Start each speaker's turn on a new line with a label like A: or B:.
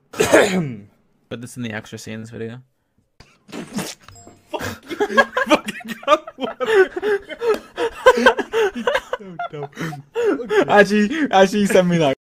A: Put this in the extra scenes video.
B: Actually, send me that.